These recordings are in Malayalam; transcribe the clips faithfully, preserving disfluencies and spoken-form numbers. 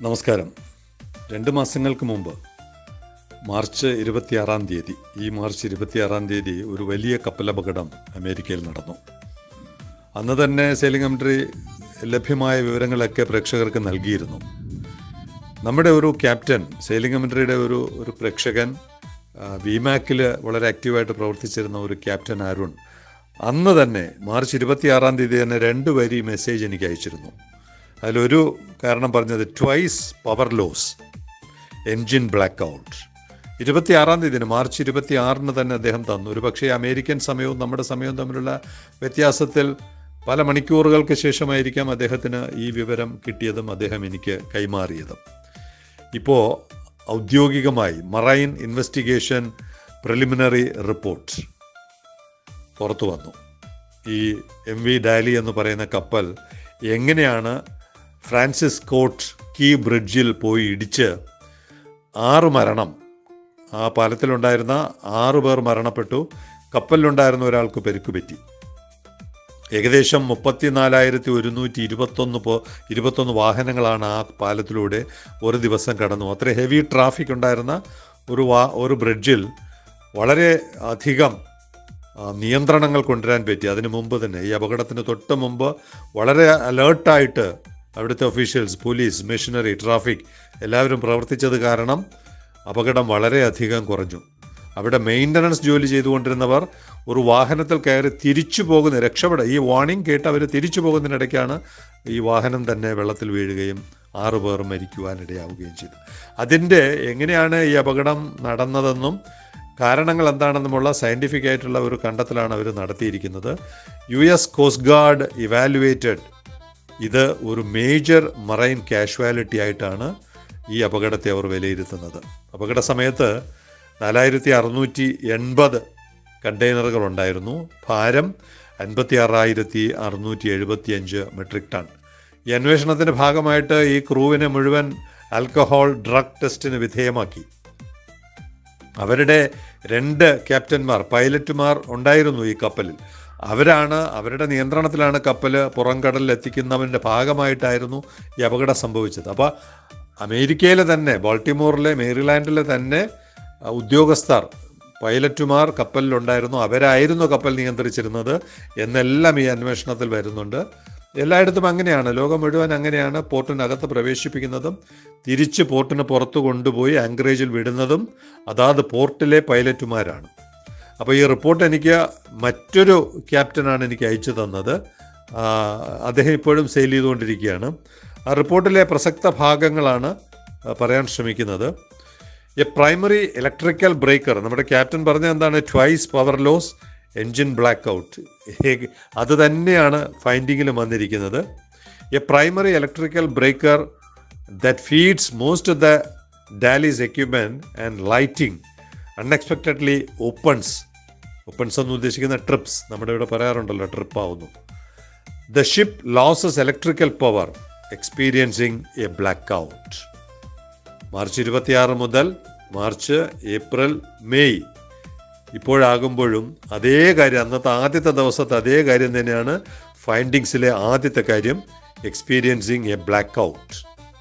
നമസ്കാരം. രണ്ട് മാസങ്ങൾക്ക് മുമ്പ് മാർച്ച് ഇരുപത്തിയാറാം തീയതി ഈ മാർച്ച് ഇരുപത്തിയാറാം തീയതി ഒരു വലിയ കപ്പലപകടം അമേരിക്കയിൽ നടന്നു. അന്ന് തന്നെ സെയിലിംഗ് കമന്ററി ലഭ്യമായ വിവരങ്ങളൊക്കെ പ്രേക്ഷകർക്ക് നൽകിയിരുന്നു. നമ്മുടെ ഒരു ക്യാപ്റ്റൻ, സെയിലിംഗ് കമന്ററിയുടെ ഒരു ഒരു പ്രേക്ഷകൻ, വിമാക്കിൽ വളരെ ആക്റ്റീവായിട്ട് പ്രവർത്തിച്ചിരുന്ന ഒരു ക്യാപ്റ്റൻ അരുൺ, അന്ന് തന്നെ മാർച്ച് ഇരുപത്തിയാറാം തീയതി തന്നെ രണ്ട് വരി മെസ്സേജ് എനിക്ക് അയച്ചിരുന്നു. അതിലൊരു കാരണം പറഞ്ഞത് twice power loss, engine black out. ഇരുപത്തിയാറാം തീയതിന് മാർച്ച് ഇരുപത്തി ആറിന് തന്നെ അദ്ദേഹം തന്നു. ഒരു പക്ഷേ അമേരിക്കൻ സമയവും നമ്മുടെ സമയവും തമ്മിലുള്ള വ്യത്യാസത്തിൽ പല മണിക്കൂറുകൾക്ക് ശേഷമായിരിക്കാം അദ്ദേഹത്തിന് ഈ വിവരം കിട്ടിയതും അദ്ദേഹം എനിക്ക് കൈമാറിയതും. ഇപ്പോൾ ഔദ്യോഗികമായി മറൈൻ ഇൻവെസ്റ്റിഗേഷൻ പ്രിലിമിനറി റിപ്പോർട്ട് പുറത്തു വന്നു. ഈ എം വി ഡാലി എന്ന് പറയുന്ന കപ്പൽ എങ്ങനെയാണ് ഫ്രാൻസിസ് സ്കോട്ട് കീ ബ്രിഡ്ജിൽ പോയി ഇടിച്ച് ആറ് മരണം, ആ പാലത്തിലുണ്ടായിരുന്ന ആറു പേർ മരണപ്പെട്ടു, കപ്പലിലുണ്ടായിരുന്ന ഒരാൾക്ക് പരിക്കുപറ്റി. ഏകദേശം മുപ്പത്തിനാലായിരത്തി ഒരുന്നൂറ്റി ഇരുപത്തൊന്ന് പോ ഇരുപത്തൊന്ന് വാഹനങ്ങളാണ് ആ പാലത്തിലൂടെ ഒരു ദിവസം കടന്നു. അത്ര ഹെവി ട്രാഫിക് ഉണ്ടായിരുന്ന ഒരു വാ ഒരു ബ്രിഡ്ജിൽ വളരെ അധികം നിയന്ത്രണങ്ങൾ കൊണ്ടുവരാൻ പറ്റി. അതിനു മുമ്പ് തന്നെ, ഈ അപകടത്തിന് തൊട്ട് മുമ്പ് വളരെ അലേർട്ടായിട്ട് അവിടുത്തെ ഒഫീഷ്യൽസ്, പോലീസ്, മെഷീനറി, ട്രാഫിക് എല്ലാവരും പ്രവർത്തിച്ചത് കാരണം അപകടം വളരെയധികം കുറഞ്ഞു. അവിടെ മെയിൻ്റനൻസ് ജോലി ചെയ്തുകൊണ്ടിരുന്നവർ ഒരു വാഹനത്തിൽ കയറി തിരിച്ചു പോകുന്ന രക്ഷപ്പെട ഈ വാർണിംഗ് കേട്ട് അവർ തിരിച്ചു പോകുന്നതിനിടയ്ക്കാണ് ഈ വാഹനം തന്നെ വെള്ളത്തിൽ വീഴുകയും ആറു പേർ മരിക്കുവാനിടയാവുകയും ചെയ്തു. അതിൻ്റെ എങ്ങനെയാണ് ഈ അപകടം നടന്നതെന്നും കാരണങ്ങൾ എന്താണെന്നുമുള്ള സയൻറ്റിഫിക് ആയിട്ടുള്ള ഒരു കണ്ടെത്തലാണ് അവർ നടത്തിയിരിക്കുന്നത്. U S coast guard evaluated ഇത് ഒരു മേജർ മറൈൻ കാഷ്വാലിറ്റി ആയിട്ടാണ് ഈ അപകടത്തെ അവർ വിലയിരുത്തുന്നത്. അപകട സമയത്ത് നാലായിരത്തി അറുന്നൂറ്റി എൺപത് കണ്ടെയ്നറുകൾ ഉണ്ടായിരുന്നു. ഭാരം അൻപത്തി ആറായിരത്തി അറുന്നൂറ്റി എഴുപത്തി അഞ്ച് മെട്രിക് ടൺ. ഈ അന്വേഷണത്തിൻ്റെ ഭാഗമായിട്ട് ഈ ക്രൂവിനെ മുഴുവൻ ആൽക്കഹോൾ ഡ്രഗ് ടെസ്റ്റിന് വിധേയമാക്കി. അവരുടെ രണ്ട് ക്യാപ്റ്റന്മാർ, പൈലറ്റുമാർ ഉണ്ടായിരുന്നു ഈ കപ്പലിൽ. അവരാണ് അവരുടെ നിയന്ത്രണത്തിലാണ് കപ്പൽ പുറംകടലിൽ എത്തിക്കുന്നതിൻ്റെ ഭാഗമായിട്ടായിരുന്നു ഈ അപകടം സംഭവിച്ചത്. അപ്പോൾ അമേരിക്കയിലെ തന്നെ, ബാൾട്ടിമോറിലെ, മേരിലാൻഡിലെ തന്നെ ഉദ്യോഗസ്ഥർ, പൈലറ്റുമാർ കപ്പലിലുണ്ടായിരുന്നു. അവരായിരുന്നു കപ്പൽ നിയന്ത്രിച്ചിരുന്നത് എന്നെല്ലാം ഈ അന്വേഷണത്തിൽ വരുന്നുണ്ട്. എല്ലായിടത്തും അങ്ങനെയാണ്, ലോകം മുഴുവൻ അങ്ങനെയാണ്. പോർട്ടിനകത്ത് പ്രവേശിപ്പിക്കുന്നതും തിരിച്ച് പോർട്ടിന് പുറത്ത് കൊണ്ടുപോയി ആങ്കറേജിൽ വിടുന്നതും അതാത് പോർട്ടിലെ പൈലറ്റുമാരാണ്. അപ്പോൾ ഈ റിപ്പോർട്ട് എനിക്ക് മറ്റൊരു ക്യാപ്റ്റനാണ് എനിക്ക് അയച്ചു തന്നത്. അദ്ദേഹം ഇപ്പോഴും സെയിൽ ചെയ്തുകൊണ്ടിരിക്കുകയാണ്. ആ റിപ്പോർട്ടിലെ പ്രസക്ത ഭാഗങ്ങളാണ് പറയാൻ ശ്രമിക്കുന്നത്. എ പ്രൈമറി ഇലക്ട്രിക്കൽ ബ്രേക്കർ, നമ്മുടെ ക്യാപ്റ്റൻ പറഞ്ഞ എന്താണ്, twice power loss, engine black out. അത് തന്നെയാണ് ഫൈൻഡിങ്ങിലും വന്നിരിക്കുന്നത്. A primary electrical breaker that feeds most of the Dali's equipment and lighting unexpectedly opens. Opens എന്ന് ഉദ്ദേശിക്കുന്ന ട്രിപ്സ്, നമ്മുടെ ഇവിടെ പറയാറുണ്ടല്ലോ, ട്രിപ്പ് ആവുന്നു. The ship loses electrical power experiencing a black out. March ഇരുപത്തിയാറ് മുതൽ മാർച്ച്, ഏപ്രിൽ, മെയ് ഇപ്പോഴാകുമ്പോഴും അതേ കാര്യം, അന്നത്തെ ആദ്യത്തെ ദിവസത്തെ അതേ കാര്യം തന്നെയാണ് ഫൈൻഡിങ്സിലെ ആദ്യത്തെ കാര്യം, experiencing a black out.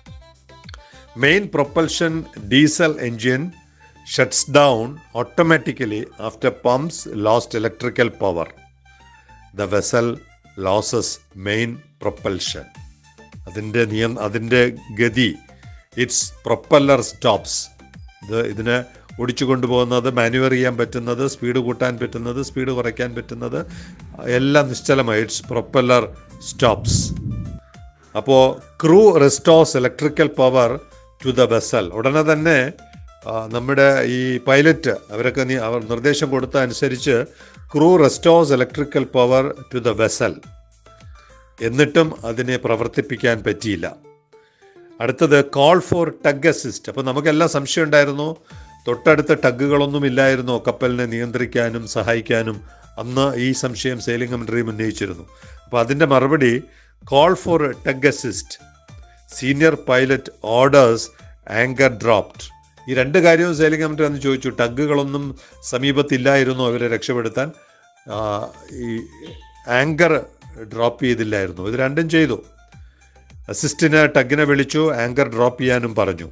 Main propulsion diesel engine shuts down automatically after pumps lost electrical power. The vessel loses main propulsion. അതിൻ്റെ നിയ അതിൻ്റെ ഗതി, ഇറ്റ്സ് പ്രൊപ്പല്ലർ സ്റ്റോപ്സ്. ഇത് ഇതിനെ ഓടിച്ചു കൊണ്ടുപോകുന്നത്, മാനുവർ ചെയ്യാൻ പറ്റുന്നത്, സ്പീഡ് കൂട്ടാൻ പറ്റുന്നത്, സ്പീഡ് കുറയ്ക്കാൻ പറ്റുന്നത് എല്ലാം നിശ്ചലമായി. Its propeller stops. അപ്പോൾ crew restores electrical power to the vessel. ഉടനെ തന്നെ നമ്മുടെ ഈ പൈലറ്റ് അവരൊക്കെ അവർ നിർദ്ദേശം കൊടുത്ത അനുസരിച്ച് crew restores electrical power to the vessel. എന്നിട്ടും അതിനെ പ്രവർത്തിപ്പിക്കാൻ പറ്റിയില്ല. അടുത്തത് കോൾ ഫോർ ടഗ് അസിസ്റ്റ്. അപ്പോൾ നമുക്കെല്ലാം സംശയം ഉണ്ടായിരുന്നു, തൊട്ടടുത്ത ടഗുകളൊന്നും ഇല്ലായിരുന്നോ കപ്പലിനെ നിയന്ത്രിക്കാനും സഹായിക്കാനും? അന്ന് ഈ സംശയം സെയിലിംഗ് കമന്ററി ഉന്നയിച്ചിരുന്നു. അപ്പോൾ അതിൻ്റെ മറുപടി, call for tug assist, senior pilot orders, anchor dropped. ഈ രണ്ട് കാര്യവും സെയിലിംഗ് കമന്ററി അന്ന് ചോദിച്ചു. ടഗുകളൊന്നും സമീപത്തില്ലായിരുന്നോ അവരെ രക്ഷപ്പെടുത്താൻ? ഈ ആങ്കർ ഡ്രോപ്പ് ചെയ്തില്ലായിരുന്നു. ഇത് രണ്ടും ചെയ്തു. അസിസ്റ്റിന് ടഗിനെ വിളിച്ചു, ആങ്കർ ഡ്രോപ്പ് ചെയ്യാനും പറഞ്ഞു.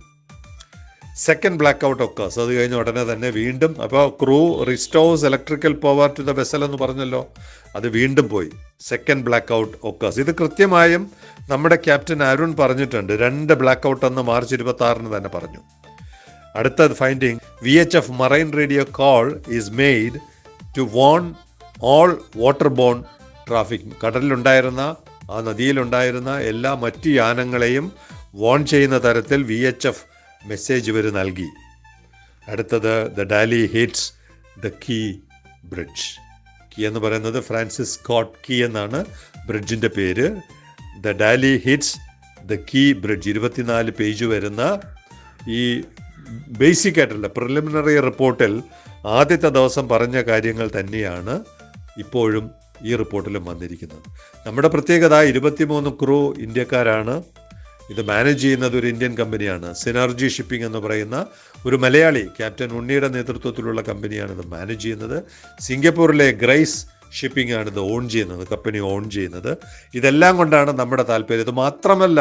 Second black out occurs. അത് കഴിഞ്ഞ് ഉടനെ തന്നെ വീണ്ടും, അപ്പോൾ crew restores electrical power to the vessel എന്ന് പറഞ്ഞല്ലോ, അത് വീണ്ടും പോയി. Second black out occurs. ഇത് കൃത്യമായും നമ്മുടെ ക്യാപ്റ്റൻ അരുൺ പറഞ്ഞിട്ടുണ്ട്. രണ്ട് ബ്ലാക്ക് ഔട്ട് എന്ന് മാർച്ച് ഇരുപത്തി ആറിന് തന്നെ പറഞ്ഞു. അടുത്ത finding, V H F marine radio call is made to warn all waterborne traffic. കടലിലുണ്ടായിരുന്ന, ആ നദിയിലുണ്ടായിരുന്ന എല്ലാ മറ്റ് യാനങ്ങളെയും വോൺ ചെയ്യുന്ന തരത്തിൽ വി എച്ച് എഫ് മെസ്സേജ് ഇവർ നൽകി. അടുത്തത്, the Dali hits the Key bridge. Key എന്ന് പറയുന്നത് ഫ്രാൻസിസ് സ്കോട്ട് കീ എന്നാണ് ബ്രിഡ്ജിൻ്റെ പേര്. The Dali hits the Key bridge. ഇരുപത്തിനാല് പേജ് വരുന്ന ഈ ബേസിക് ആയിട്ടുള്ള പ്രിലിമിനറി റിപ്പോർട്ടിൽ ആദ്യത്തെ ദിവസം പറഞ്ഞ കാര്യങ്ങൾ തന്നെയാണ് ഇപ്പോഴും ഈ റിപ്പോർട്ടിലും വന്നിരിക്കുന്നത്. നമ്മുടെ പ്രത്യേകത, ഇരുപത്തിമൂന്ന് ക്രൂ ഇന്ത്യക്കാരാണ്. ഇത് മാനേജ് ചെയ്യുന്നത് ഒരു ഇന്ത്യൻ കമ്പനിയാണ്. സിനർജി ഷിപ്പിംഗ് എന്ന് പറയുന്ന ഒരു മലയാളി ക്യാപ്റ്റൻ ഉണ്ണിയുടെ നേതൃത്വത്തിലുള്ള കമ്പനിയാണ് ഇത് മാനേജ് ചെയ്യുന്നത്. സിംഗപ്പൂരിലെ ഗ്രൈസ് ഷിപ്പിംഗ് ആണ് ഇത് ഓൺ ചെയ്യുന്നത്, കമ്പനി ഓൺ ചെയ്യുന്നത്. ഇതെല്ലാം കൊണ്ടാണ് നമ്മുടെ താല്പര്യം. ഇത് മാത്രമല്ല,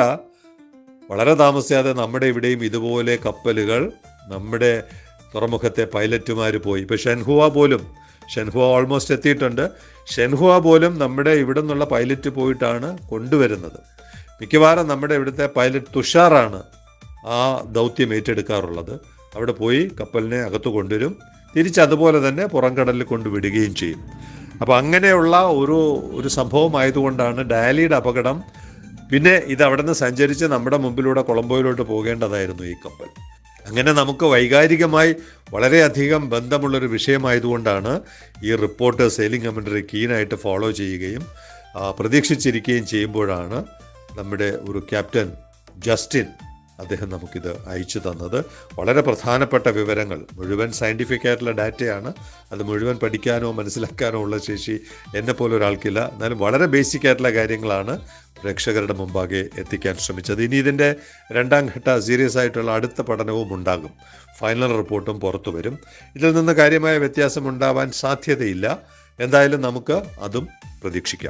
വളരെ താമസിയാതെ നമ്മുടെ ഇവിടെയും ഇതുപോലെ കപ്പലുകൾ നമ്മുടെ തുറമുഖത്തെ പൈലറ്റുമാർ പോയി. ഇപ്പോൾ ഷെൻഹുവ പോലും, ഷെൻഹുവ ഓൾമോസ്റ്റ് എത്തിയിട്ടുണ്ട്. ഷെൻഹുവ പോലും നമ്മുടെ ഇവിടെ നിന്നുള്ള പൈലറ്റ് പോയിട്ടാണ് കൊണ്ടുവരുന്നത്. മിക്കവാറും നമ്മുടെ ഇവിടുത്തെ പൈലറ്റ് തുഷാറാണ് ആ ദൗത്യം ഏറ്റെടുക്കാറുള്ളത്. അവിടെ പോയി കപ്പലിനെ അകത്ത് കൊണ്ടുവരും, തിരിച്ച് അതുപോലെ തന്നെ പുറംകടലിൽ കൊണ്ടുവിടുകയും ചെയ്യും. അപ്പോൾ അങ്ങനെയുള്ള ഒരു ഒരു സംഭവമായതുകൊണ്ടാണ് ഡാലിയുടെ അപകടം. പിന്നെ ഇത് അവിടെ നിന്ന് സഞ്ചരിച്ച് നമ്മുടെ മുമ്പിലൂടെ കൊളംബോയിലോട്ട് പോകേണ്ടതായിരുന്നു ഈ കപ്പൽ. അങ്ങനെ നമുക്ക് വൈകാരികമായി വളരെയധികം ബന്ധമുള്ളൊരു വിഷയമായതുകൊണ്ടാണ് ഈ റിപ്പോർട്ട് സെയിലിംഗ് കമൻറ്ററി കീനായിട്ട് ഫോളോ ചെയ്യുകയും പ്രതീക്ഷിച്ചിരിക്കുകയും ചെയ്യുമ്പോഴാണ് നമ്മുടെ ഒരു ക്യാപ്റ്റൻ ജസ്റ്റിൻ അദ്ദേഹം നമുക്കിത് അയച്ചു തന്നത്. വളരെ പ്രധാനപ്പെട്ട വിവരങ്ങൾ, മുഴുവൻ സയൻറ്റിഫിക് ആയിട്ടുള്ള ഡാറ്റയാണ്. അത് മുഴുവൻ പഠിക്കാനോ മനസ്സിലാക്കാനോ ഉള്ള ശേഷി എന്നെപ്പോലെ ഒരാൾക്കില്ല. എന്നാലും വളരെ ബേസിക് ആയിട്ടുള്ള കാര്യങ്ങളാണ് പ്രേക്ഷകരുടെ മുമ്പാകെ എത്തിക്കാൻ ശ്രമിച്ചത്. ഇനി ഇതിൻ്റെ രണ്ടാം ഘട്ട സീരിയസ് ആയിട്ടുള്ള അടുത്ത പഠനവും ഉണ്ടാകും. ഫൈനൽ റിപ്പോർട്ടും പുറത്തു വരും. ഇതിൽ നിന്ന് കാര്യമായ വ്യത്യാസം ഉണ്ടാവാൻ സാധ്യതയില്ല. എന്തായാലും നമുക്ക് അതും പ്രതീക്ഷിക്കാം.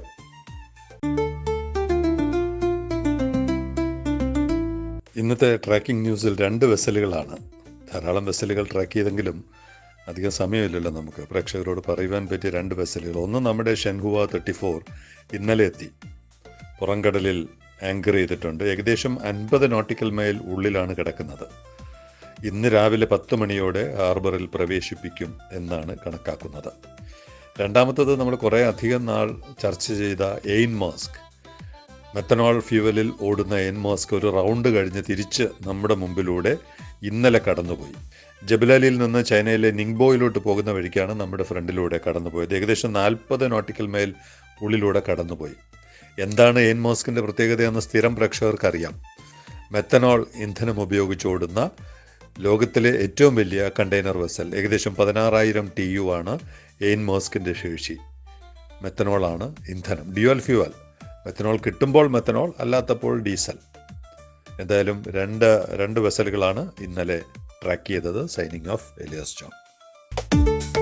ഇന്നത്തെ ട്രാക്കിംഗ് ന്യൂസിൽ രണ്ട് വെസലുകളാണ്. ധാരാളം വെസലുകൾ ട്രാക്ക് ചെയ്തെങ്കിലും അധികം സമയമില്ലല്ലോ നമുക്ക്. പ്രേക്ഷകരോട് പറയുവാൻ പറ്റിയ രണ്ട് വെസലുകൾ. ഒന്ന്, നമ്മുടെ ഷെൻഹുവ തേർട്ടി ഫോർ ഇന്നലെ എത്തി, പുറംകടലിൽ ആങ്കർ ചെയ്തിട്ടുണ്ട്. ഏകദേശം അൻപത് നോട്ടിക്കൽ മൈൽ ഉള്ളിലാണ് കിടക്കുന്നത്. ഇന്ന് രാവിലെ പത്ത് മണിയോടെ ഹാർബറിൽ പ്രവേശിപ്പിക്കും എന്നാണ് കണക്കാക്കുന്നത്. രണ്ടാമത്തത്, നമ്മൾ കുറേ അധികം നാൾ ചർച്ച ചെയ്ത എയിൻ മാസ്ക്, മെത്തനോൾ ഫ്യൂവലിൽ ഓടുന്ന എയിൻ മാസ്ക് ഒരു റൗണ്ട് കഴിഞ്ഞ് തിരിച്ച് നമ്മുടെ മുമ്പിലൂടെ ഇന്നലെ കടന്നുപോയി. ജബലാലിയിൽ നിന്ന് ചൈനയിലെ നിങ്ബോയിലോട്ട് പോകുന്ന വഴിക്കാണ് നമ്മുടെ ഫ്രണ്ടിലൂടെ കടന്നുപോയത്. ഏകദേശം നാൽപ്പത് നോട്ടിക്കൽ മൈൽ ഉള്ളിലൂടെ കടന്നുപോയി. എന്താണ് എയിൻ മാസ്കിൻ്റെ പ്രത്യേകതയെന്ന് സ്ഥിരം പ്രേക്ഷകർക്കറിയാം. മെത്തനോൾ ഇന്ധനം ഉപയോഗിച്ചോടുന്ന ലോകത്തിലെ ഏറ്റവും വലിയ കണ്ടെയ്നർ വെസൽ. ഏകദേശം പതിനാറായിരം ടി യു ആണ് എയിൻ മാസ്കിൻ്റെ ശേഷി. മെത്തനോളാണ് ഇന്ധനം, ഡ്യുവൽ ഫ്യൂവൽ. മെത്തനോൾ കിട്ടുമ്പോൾ മെത്തനോൾ, അല്ലാത്തപ്പോൾ ഡീസൽ. എന്തായാലും രണ്ട് രണ്ട് വെസലുകളാണ് ഇന്നലെ ട്രാക്ക് ചെയ്തത്. Signing off, Elias John.